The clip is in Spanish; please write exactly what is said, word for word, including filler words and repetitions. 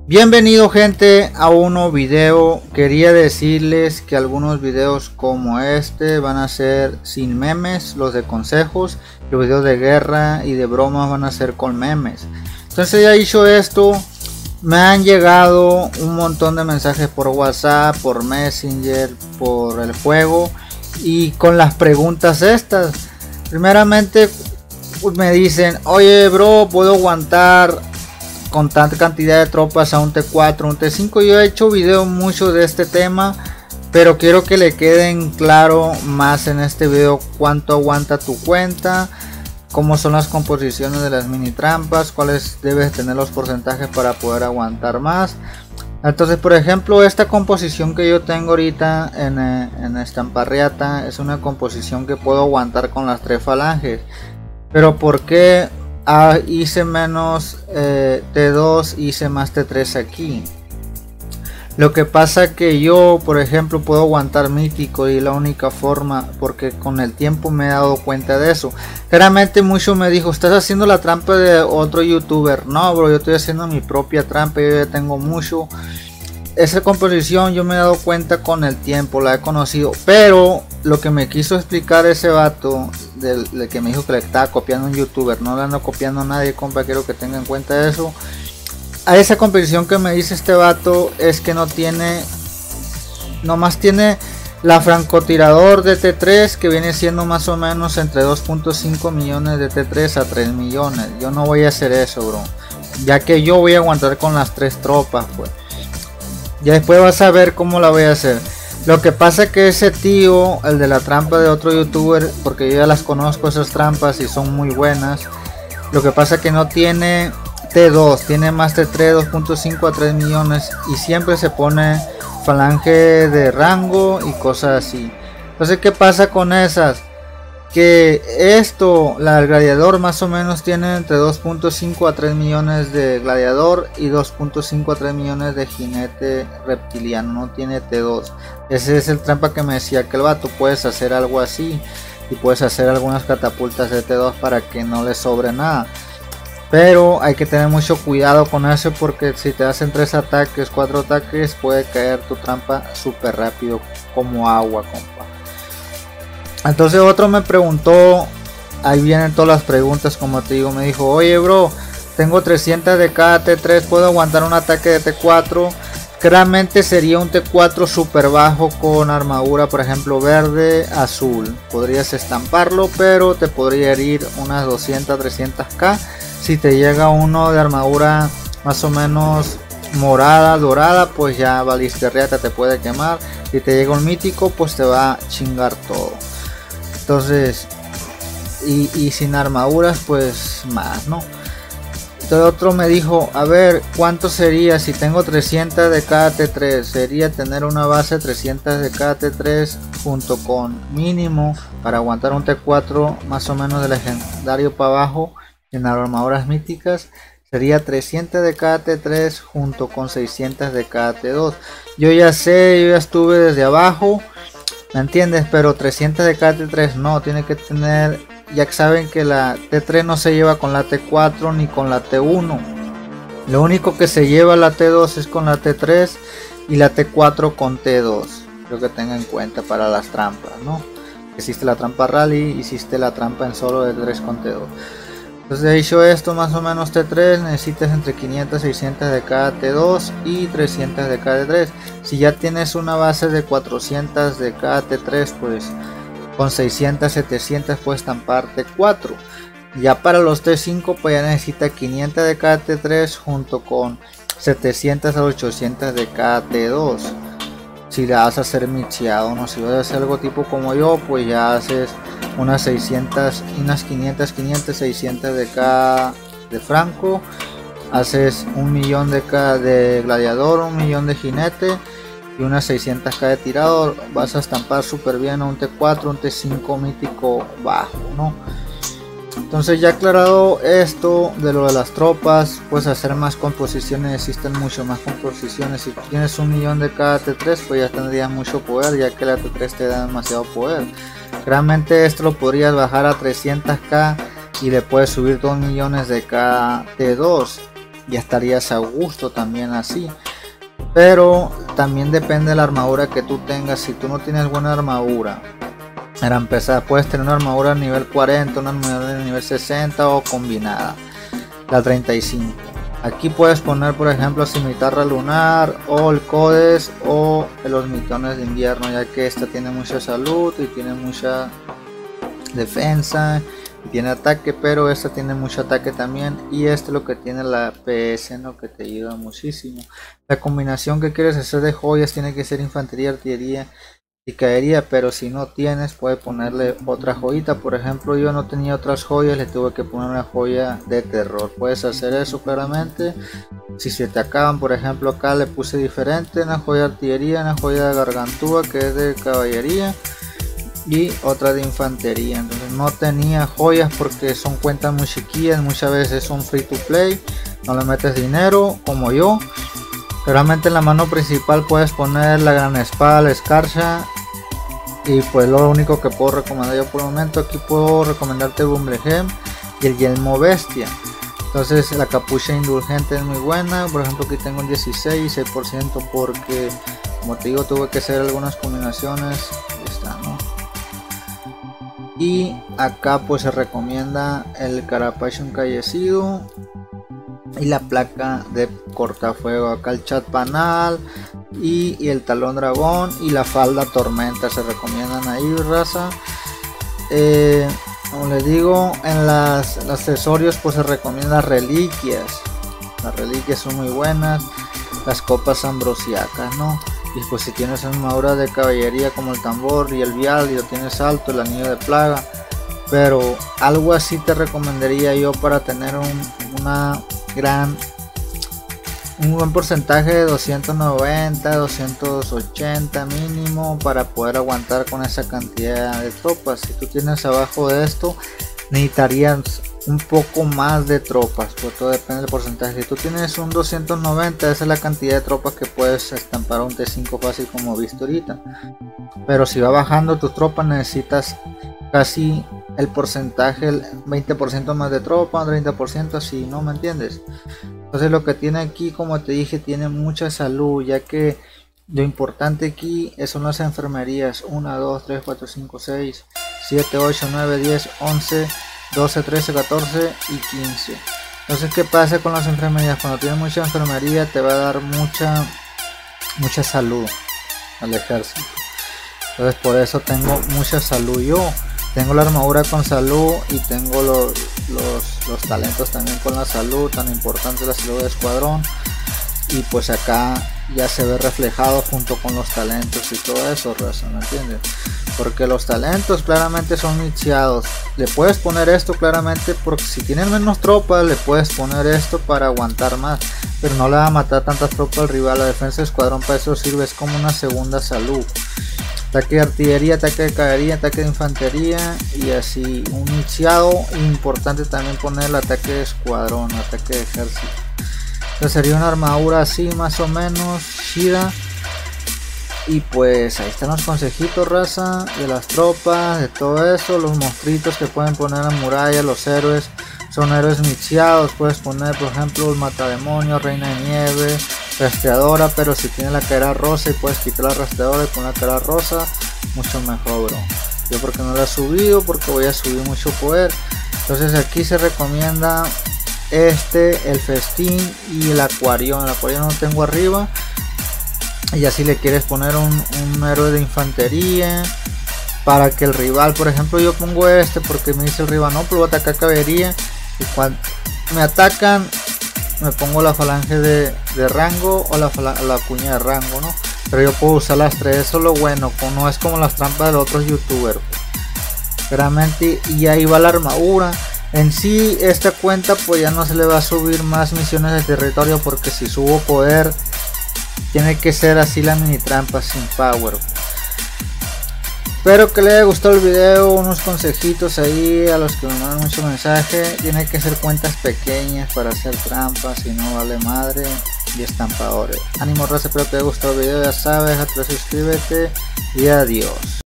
Bienvenido gente a un nuevo video. Quería decirles que algunos videos como este van a ser sin memes, los de consejos, los videos de guerra y de bromas van a ser con memes. Entonces ya dicho esto, me han llegado un montón de mensajes por WhatsApp, por Messenger, por el juego y con las preguntas estas. Primeramente me dicen, oye bro, ¿puedo aguantar con tanta cantidad de tropas a un T cuatro, un T cinco? Yo he hecho video mucho de este tema, pero quiero que le queden claro más en este video cuánto aguanta tu cuenta, cómo son las composiciones de las mini trampas, cuáles debes tener los porcentajes para poder aguantar más. Entonces, por ejemplo, esta composición que yo tengo ahorita en, en Estamparriata es una composición que puedo aguantar con las tres falanges. Pero ¿por qué Ah, hice menos eh, T dos, hice más T tres aquí? Lo que pasa que yo, por ejemplo, puedo aguantar mítico y la única forma, porque con el tiempo me he dado cuenta de eso. Claramente mucho me dijo, estás haciendo la trampa de otro youtuber. No bro, yo estoy haciendo mi propia trampa, yo ya tengo mucho. Esa composición yo me he dado cuenta con el tiempo, la he conocido, pero lo que me quiso explicar ese vato del, del que me dijo que le estaba copiando un youtuber, no le ando copiando a nadie, compa, quiero que tenga en cuenta eso. A esa composición que me dice este vato es que no tiene, nomás tiene la francotirador de T tres, que viene siendo más o menos entre dos punto cinco millones de T tres a tres millones. Yo no voy a hacer eso, bro, ya que yo voy a aguantar con las tres tropas, pues. Ya después vas a ver cómo la voy a hacer. Lo que pasa es que ese tío, el de la trampa de otro youtuber, porque yo ya las conozco esas trampas y son muy buenas. Lo que pasa es que no tiene T dos, tiene más T tres, dos punto cinco a tres millones. Y siempre se pone falange de rango y cosas así. Entonces, ¿qué pasa con esas? Que esto, la del gladiador más o menos tiene entre dos punto cinco a tres millones de gladiador y dos punto cinco a tres millones de jinete reptiliano, no tiene T dos. Ese es el trampa que me decía que el vato, puedes hacer algo así y puedes hacer algunas catapultas de T dos para que no le sobre nada, pero hay que tener mucho cuidado con eso, porque si te hacen tres ataques, cuatro ataques, puede caer tu trampa súper rápido como agua, compa. Entonces otro me preguntó, ahí vienen todas las preguntas, como te digo, me dijo, oye bro, tengo trescientos de cada T tres, ¿puedo aguantar un ataque de T cuatro? Claramente sería un T cuatro super bajo con armadura, por ejemplo verde, azul. Podrías estamparlo, pero te podría herir unas doscientas, trescientas K. Si te llega uno de armadura más o menos morada, dorada, pues ya valiste reata, te puede quemar. Si te llega un mítico, pues te va a chingar todo. Entonces, y, y sin armaduras, pues más, ¿no? Entonces otro me dijo, a ver, ¿cuánto sería si tengo trescientos de cada T tres? Sería tener una base trescientos de cada T tres junto con mínimo para aguantar un T cuatro más o menos de legendario para abajo en armaduras míticas. Sería trescientos de cada T tres junto con seiscientos de cada T dos. Yo ya sé, yo ya estuve desde abajo, ¿me entiendes? Pero trescientos de cada T tres no, tiene que tener, ya que saben que la T tres no se lleva con la T cuatro ni con la T uno. Lo único que se lleva la T dos es con la T tres y la T cuatro con T dos. Creo que tengan en cuenta para las trampas, ¿no? Existe la trampa rally, hiciste la trampa en solo de tres con T dos. Entonces, dicho esto, más o menos T tres necesitas entre quinientos, seiscientos de cada T dos y trescientos de cada T tres. Si ya tienes una base de cuatrocientos de cada T tres, pues con seiscientos, setecientos puedes estampar T cuatro. Ya para los T cinco, pues ya necesitas quinientos de cada T tres junto con setecientos a ochocientos de cada T dos. Si la vas a hacer mixeado, no, si vas a hacer algo tipo como yo, pues ya haces unas seiscientas, unas quinientas, quinientos, seiscientos de cada de franco, haces un millón de cada de gladiador, un millón de jinete y unas seiscientas K de tirador. Vas a estampar súper bien a un T cuatro, un T cinco mítico bajo, ¿no? Entonces, ya aclarado esto de lo de las tropas, puedes hacer más composiciones, existen mucho más composiciones. Si tienes un millón de cada T tres, pues ya tendrías mucho poder, ya que la T tres te da demasiado poder. Realmente esto lo podrías bajar a trescientos K y le puedes subir dos millones de cada T dos. ya estarías a gusto también así. Pero también depende de la armadura que tú tengas. Si tú no tienes buena armadura, para empezar puedes tener una armadura nivel cuarenta, una armadura de nivel sesenta o combinada, la treinta y cinco. Aquí puedes poner por ejemplo cimitarra lunar o el codes o los mitones de invierno, ya que esta tiene mucha salud y tiene mucha defensa y tiene ataque, pero esta tiene mucho ataque también, y esto es lo que tiene la P S, ¿no? Que te ayuda muchísimo. La combinación que quieres hacer de joyas tiene que ser infantería, artillería y caería, pero si no tienes puedes ponerle otra joyita. Por ejemplo, yo no tenía otras joyas, le tuve que poner una joya de terror. Puedes hacer eso claramente si se te acaban. Por ejemplo, acá le puse diferente, una joya de artillería, una joya de gargantúa que es de caballería y otra de infantería. Entonces no tenía joyas porque son cuentas muy chiquillas, muchas veces son free to play, no le metes dinero como yo. Realmente en la mano principal puedes poner la gran espada, la escarcha, y pues lo único que puedo recomendar yo por el momento. Aquí puedo recomendarte el Bumblegem y el yelmo bestia. Entonces la capucha indulgente es muy buena. Por ejemplo, aquí tengo un dieciséis y seis por ciento porque, como te digo, tuve que hacer algunas combinaciones. Ahí está, ¿no? Y acá pues se recomienda el carapacho encallecido y la placa de cortafuego. Acá el chat panal y, y el talón dragón y la falda tormenta se recomiendan ahí, raza. Eh, como les digo, en las, los accesorios pues se recomiendan reliquias. Las reliquias son muy buenas, las copas ambrosiacas, ¿no? Y pues si tienes armadura de caballería como el tambor y el vial y lo tienes alto, el anillo de plaga. Pero algo así te recomendaría yo para tener un, una gran un buen porcentaje de doscientos noventa, doscientos ochenta mínimo, para poder aguantar con esa cantidad de tropas. Si tú tienes abajo de esto, necesitarías un poco más de tropas, pues todo depende del porcentaje. Si tú tienes un doscientos noventa, esa es la cantidad de tropas que puedes estampar un T cinco fácil, como visto ahorita. Pero si va bajando tu tropa, necesitas casi el porcentaje, el veinte por ciento más de tropa, treinta por ciento así, ¿no? ¿Me entiendes? Entonces lo que tiene aquí, como te dije, tiene mucha salud, ya que lo importante aquí son las enfermerías: uno, dos, tres, cuatro, cinco, seis, siete, ocho, nueve, diez, once, doce, trece, catorce y quince. Entonces, ¿qué pasa con las enfermerías? Cuando tienes mucha enfermería te va a dar mucha mucha salud al ejército. Entonces por eso tengo mucha salud yo. Tengo la armadura con salud y tengo los, los, los talentos también con la salud, tan importante la salud de escuadrón. Y pues acá ya se ve reflejado junto con los talentos y todo eso, raza, ¿me entiendes? Porque los talentos claramente son nicheados. Le puedes poner esto claramente porque si tienes menos tropas le puedes poner esto para aguantar más, pero no le va a matar tantas tropas al rival. La defensa de escuadrón para eso sirve, es como una segunda salud. Ataque de artillería, ataque de caballería, ataque de infantería y así. Un nicheado, importante también poner el ataque de escuadrón, ataque de ejército. Entonces sería una armadura así más o menos chida. Y pues ahí están los consejitos, raza, de las tropas, de todo eso. Los monstruitos que pueden poner en muralla, los héroes son héroes nicheados. Puedes poner por ejemplo el matademonios, reina de nieve, rastreadora, pero si tiene la cara rosa y puedes quitar la rastreadora y poner la cara rosa, mucho mejor, bro. Yo porque no la he subido, porque voy a subir mucho poder. Entonces aquí se recomienda este, el festín y el acuarión. El acuarión no tengo arriba. Y así le quieres poner un, un héroe de infantería para que el rival, por ejemplo, yo pongo este porque me dice el rival, no, pero voy a atacar caballería, y cuando me atacan me pongo la falange de, de rango o la, la cuña de rango, ¿no? Pero yo puedo usar las tres, eso es lo bueno, no es como las trampas de los otros youtubers, realmente. Y ahí va la armadura. En sí esta cuenta pues ya no se le va a subir más misiones de territorio, porque si subo poder tiene que ser así la mini trampa sin power. Espero que les haya gustado el video, unos consejitos ahí a los que me mandan mucho mensaje. Tiene que ser cuentas pequeñas para hacer trampas, si no vale madre y estampadores. Ánimo, raza, espero que te haya gustado el video, ya sabes, suscríbete y adiós.